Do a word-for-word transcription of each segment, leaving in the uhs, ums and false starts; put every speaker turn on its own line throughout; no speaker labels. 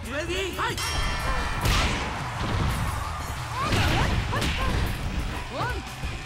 Get ready, fight! One!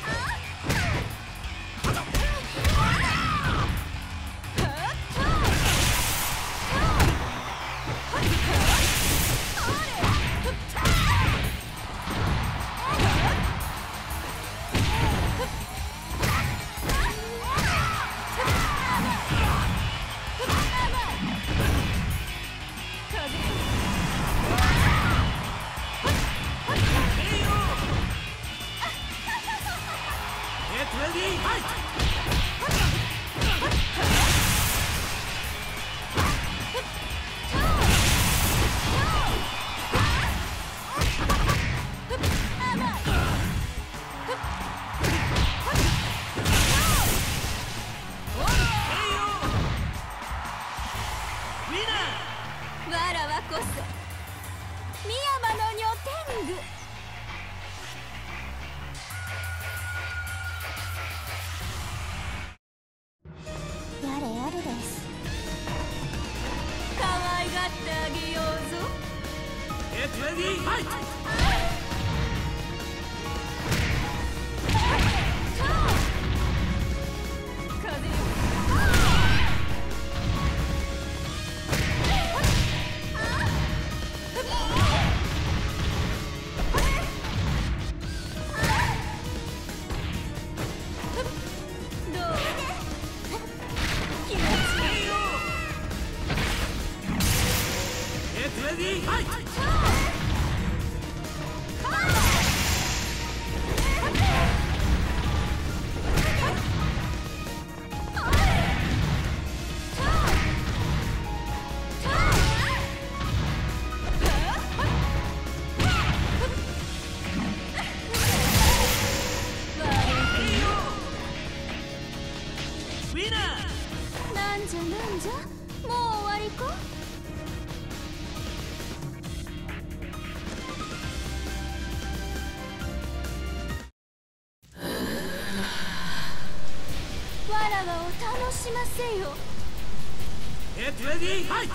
Get ready, fight!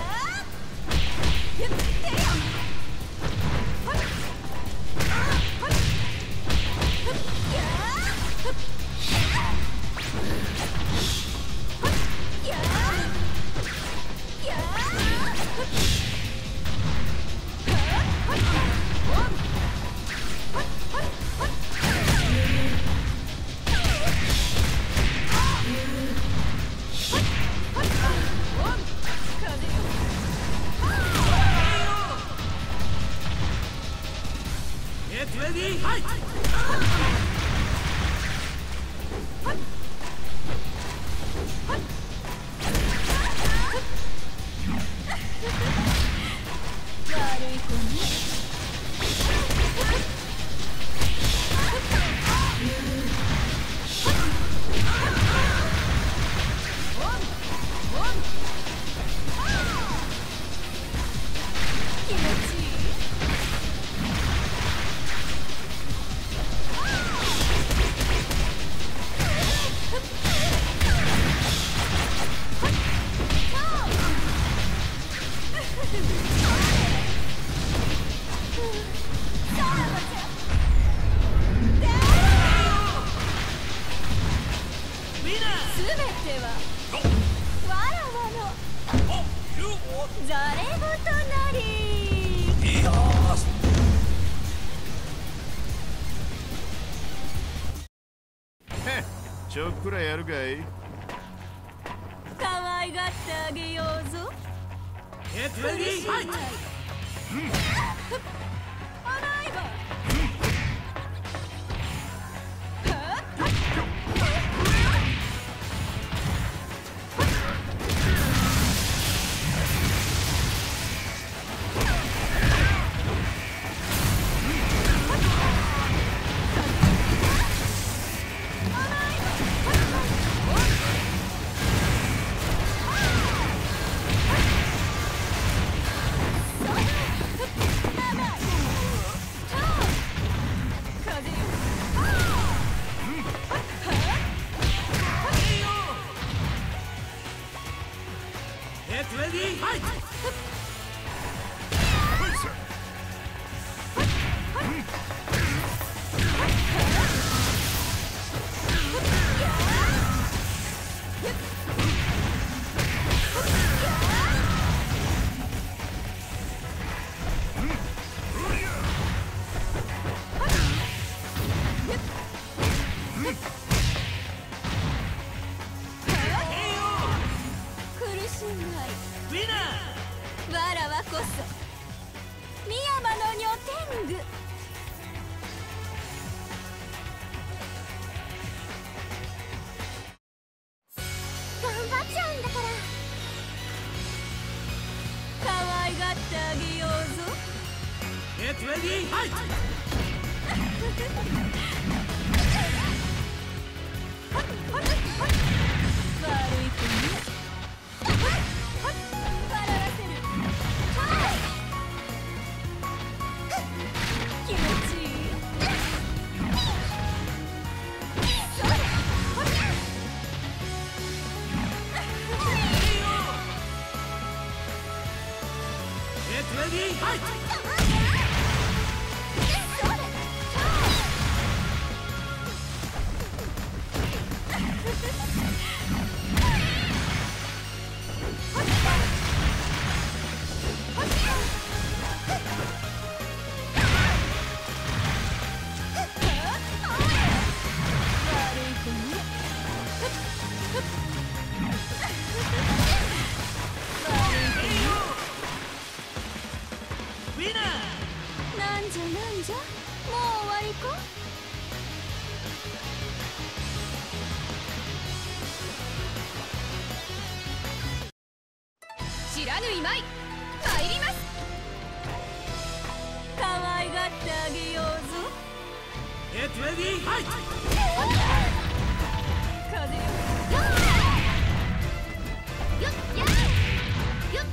ちょっくらやるかい。
可愛がってあげようぞ。
Get ready, fight!
アライバー。
Get ready, fight!
ない
ウィナー。
わらわこそ深山の女天狗。頑張っちゃうんだから可愛がってあげようぞ。
ゲットレディーファイト。
悪い子ね。笑わせる。気持ちいい。そうだ。
ゲットレディーファイト。
なんじゃなんじゃ、もう終わりか。知らぬいまい参ります。可愛がってあげようぞ。
ゲットレディーファイト。
風よよっやよっ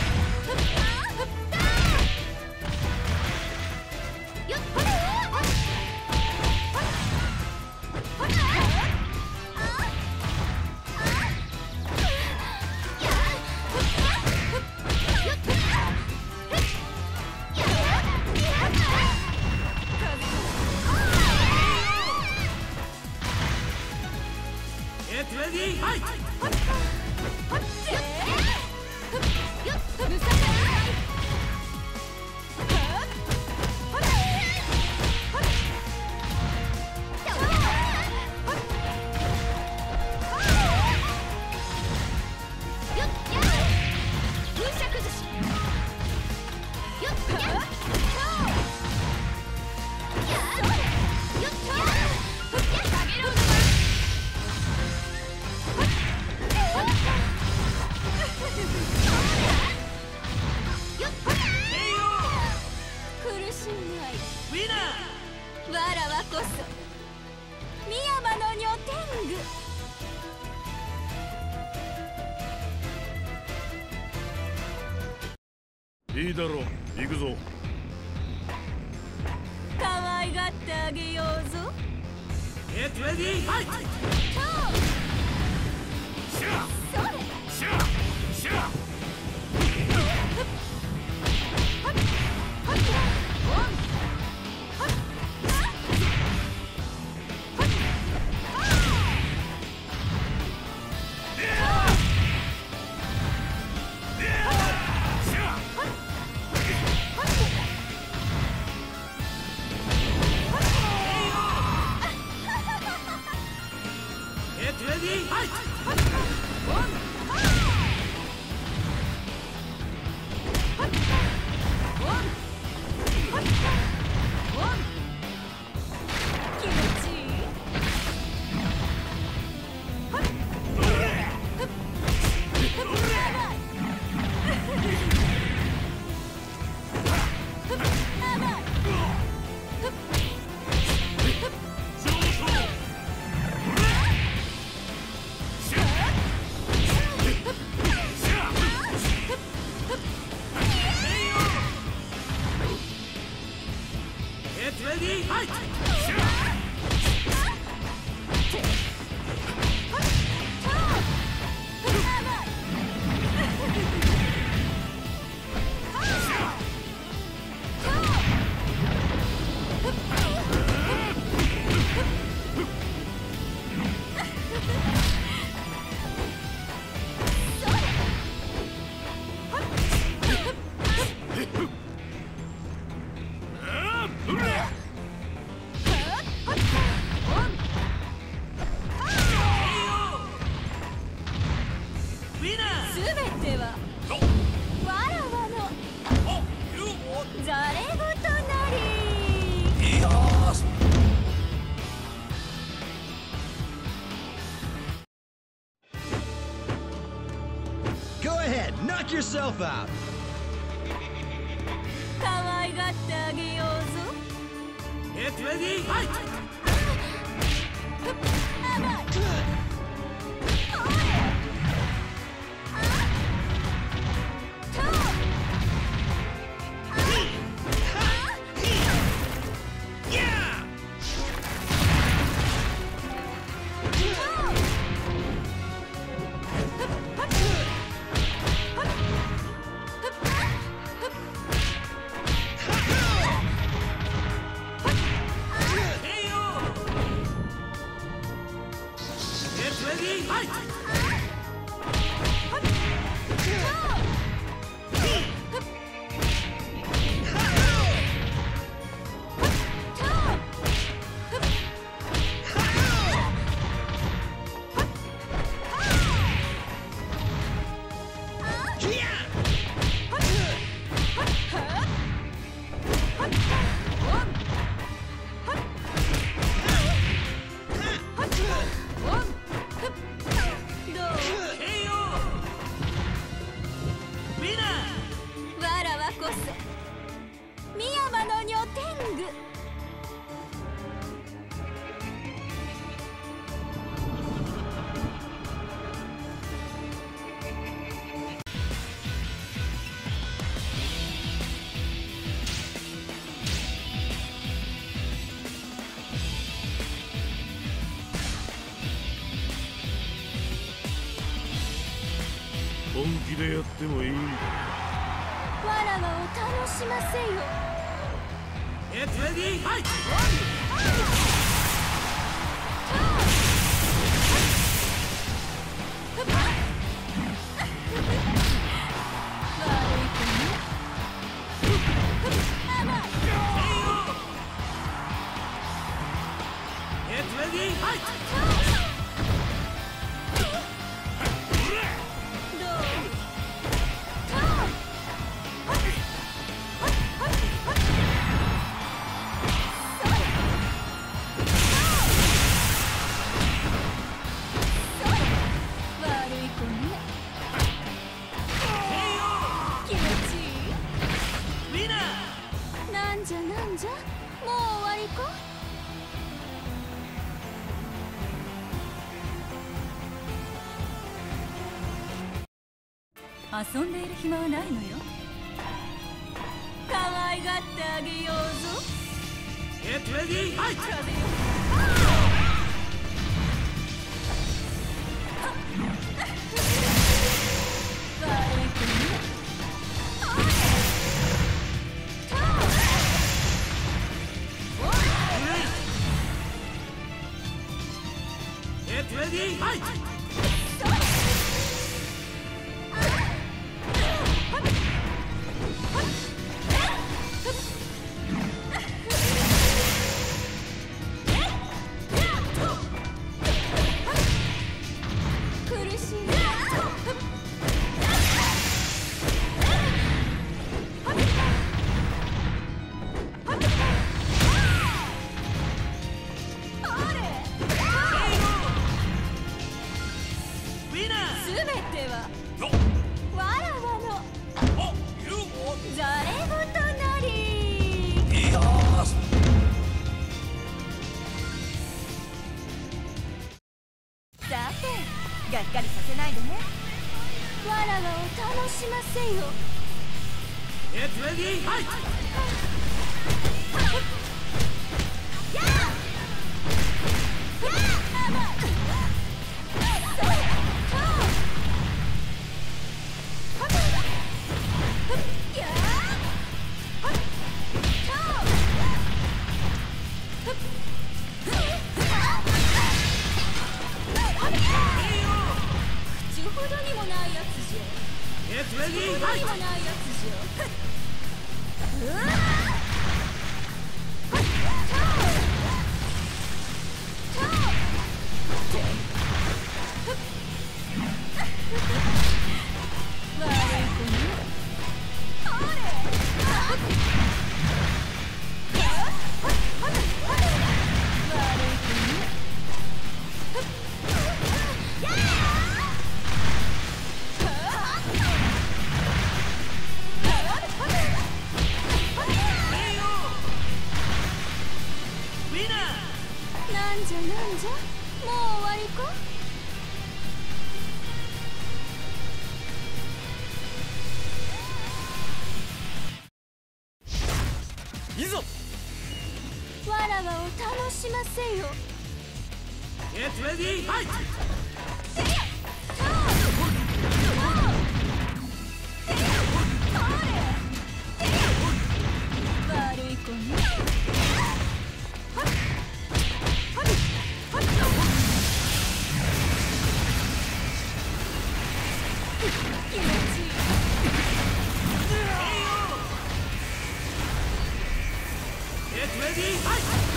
ゲットレディーファイト。
わらわこそ深山の女天狗。
いいだろう、行くぞ。
可愛がってあげようぞ。
ゲットレディーファイト。
シャー
それ
シャーシャー
レディーファイト。
気持ちいい。 べてはわらわのざれ言なり。
よーし。
Go ahead, knock yourself out.
可愛がってあげようぞ。
Get ready, fight!
甘い。
本気でやってもいいんだ。
わらわを楽しませよ。
Get ready, fight!
遊んでいる暇はないのよ。可愛がってあげようぞ。
Get ready, fight!
がっかりさせないでね。わらわを楽しませよ。
Get ready, fight!
やあ！やあ！甘い！ほどにもないやつじゃ。ほどにもないやつじゃ。うわなんじゃ、もう終わりか。
いざ。
わらわを楽しませよ。
Get ready, fight!
悪い子ね。気持ちいい。
Get ready, fight!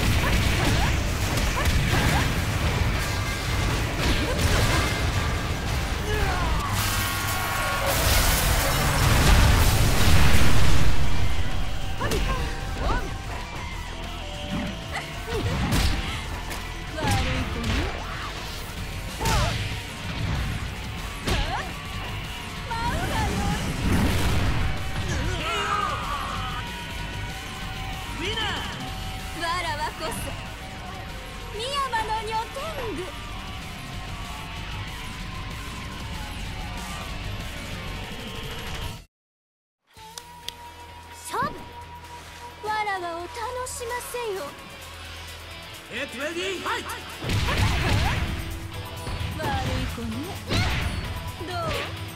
楽しませよ。
Get ready, fight!
悪い子ね。どう？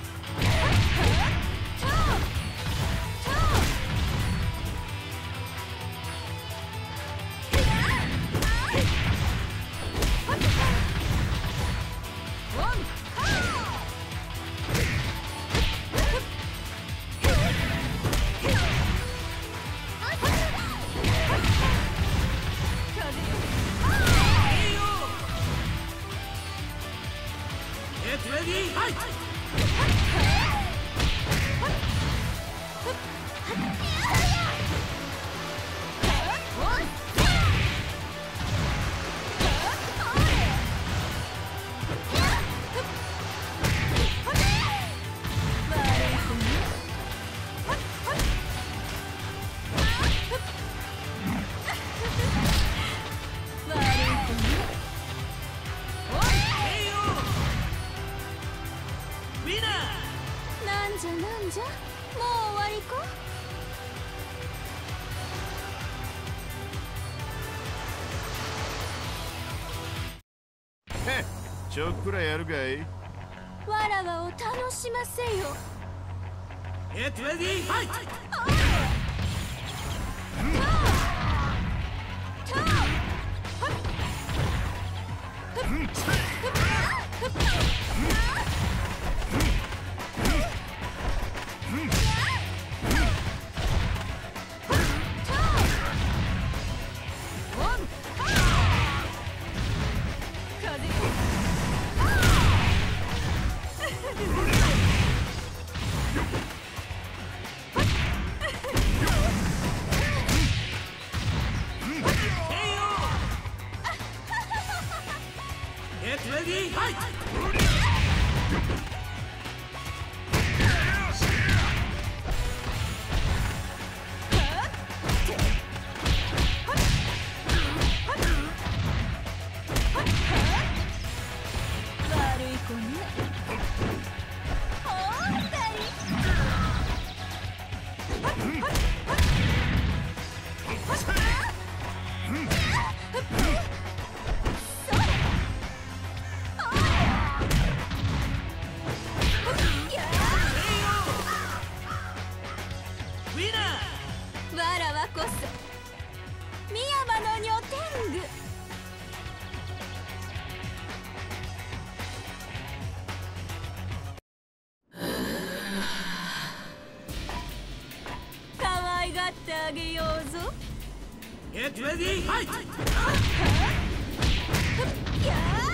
Get ready, fight!
なんじゃなんじゃ、もう終わりか。
へっ、ちょっくらやるかい。
わらわを楽しませよ。
Get ready, fight! Get ready, fight!
悪い子ね。おーたり。わらわこそ深山の女天狗。可愛がってあげようぞ。
Get ready, fight!
やー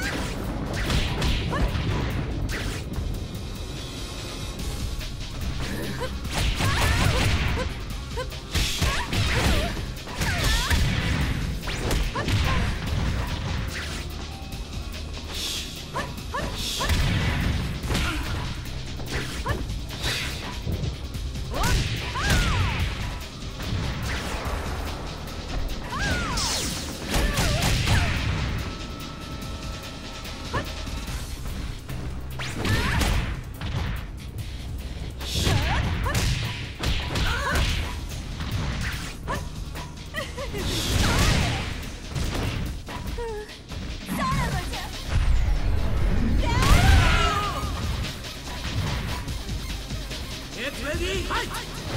ready? Fight!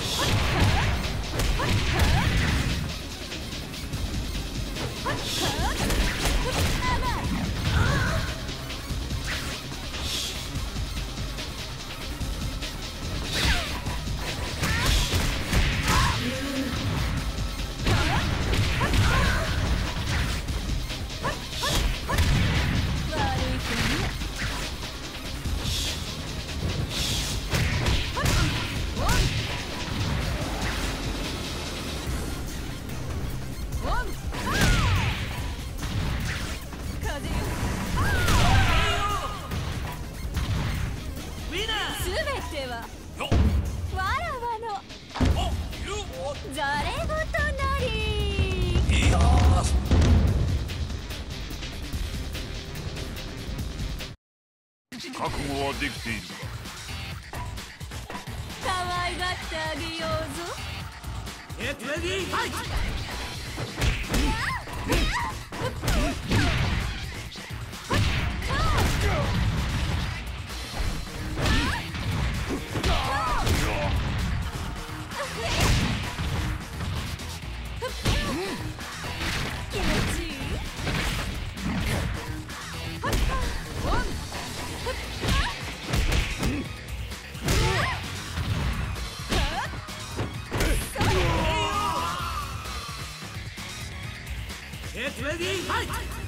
覚悟はできているか。
可愛がってあげようぞ。
Get ready, fight! Get ready, fight!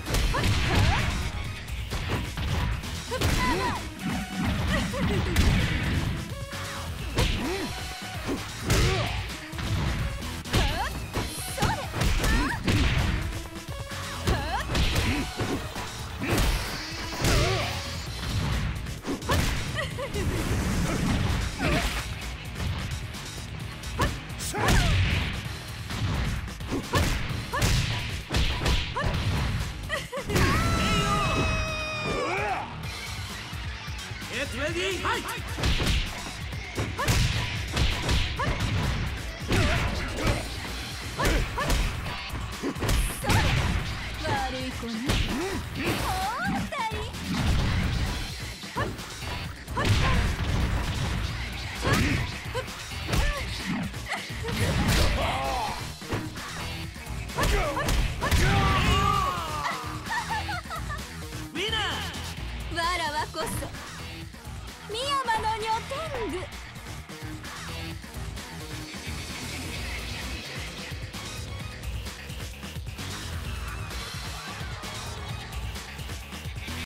Get ready, fight! Winner!
わらわこそ深山の女天狗